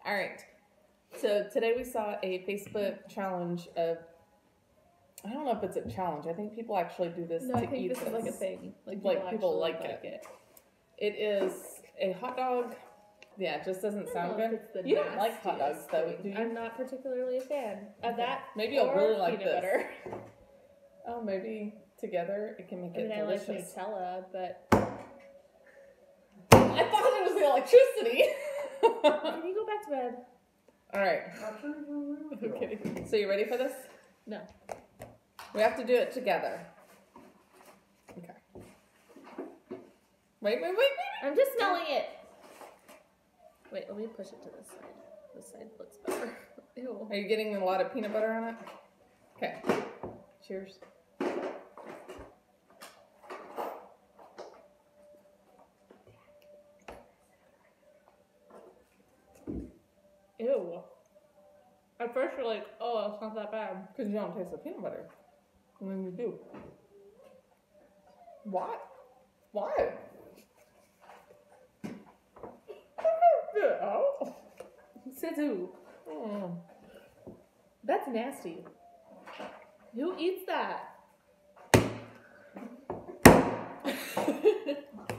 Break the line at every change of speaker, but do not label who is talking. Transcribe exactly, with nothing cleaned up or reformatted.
All right. So today we saw a Facebook challenge of, I don't know if it's a challenge. I think people actually do this
no,
to
I think
eat
this
this.
is like a thing. Like people,
Like, people like
like
it. It is a hot dog. Yeah, it just doesn't
I
sound
don't know
good.
if it's the
You don't like hot dogs,
nastiest
though,
thing.
do you?
I'm not particularly a fan of that.
Maybe you'll
or
really like
peanut
this.
butter.
Oh, maybe together it can make
I mean,
it
I like
delicious.
Nutella, but
I thought it was the electricity.
can you go back to bed?
All right.
I'm kidding.
So you ready for this?
No.
We have to do it together. Okay. Wait, wait, wait, wait.
I'm just smelling it. Wait, let me push it to this side. This side looks better. Ew.
Are you getting a lot of peanut butter on it? Okay. Cheers.
Ew. At first you're like, oh, it's not that bad.
Because you don't taste the peanut butter. And then you do. Why? Why? Oh.
Says who?
Mm.
That's nasty. Who eats that?